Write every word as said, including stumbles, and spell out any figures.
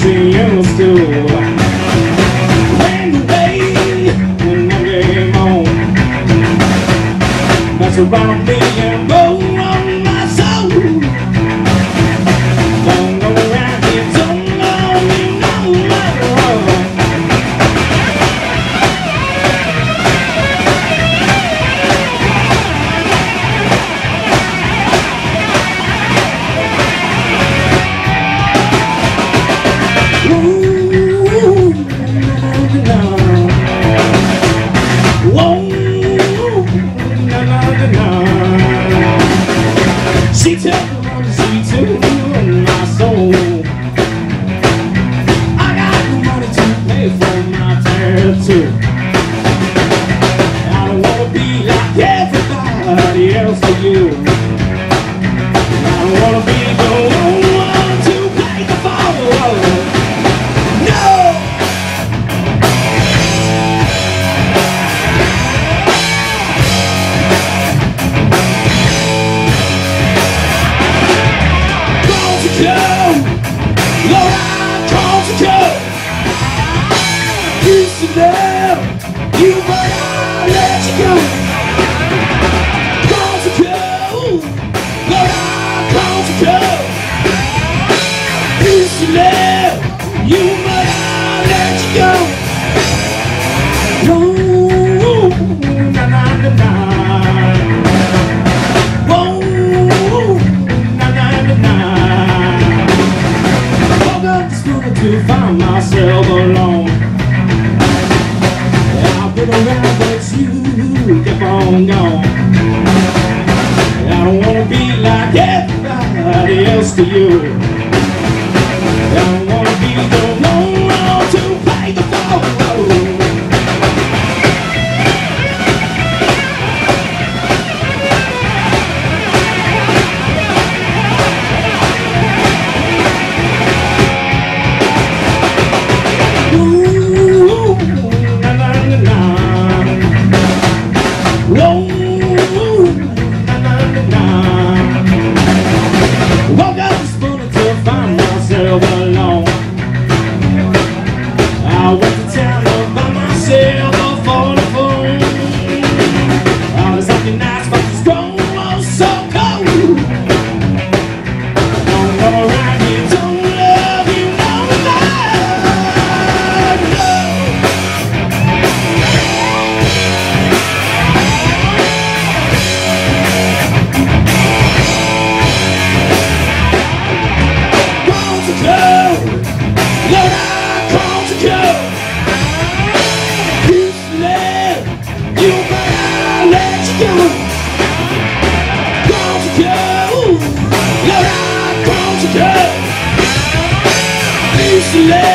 elementary and school. Ran away when I came home. That's around me and go on my soul. Don't go around here, don't know me no more. She took me she took my soul. I got no money to pay for my tattoo. I don't wanna be like everybody else to you. I don't wanna be the only one to pay the fall. No! Lord, I called to go. Used to love you, but I let you go. Called to go. Lord, I called to go. Used to love you, but I let you go. Whoa, na na na na. Whoa, na na na na. To find myself alone. I've been around, but you kept on going. I don't wanna be like everybody else to you. I don't wanna be the one to pay the fall. Woke up this morning to find myself alone. I went to town all by myself off on the phone. I was looking nice, but the strong was so cold. Don't go around here, don't love you no more. Called to go, Lord, I called to go. Used to love you, but I let you go. Called to go, Lord, I called to go. Used to love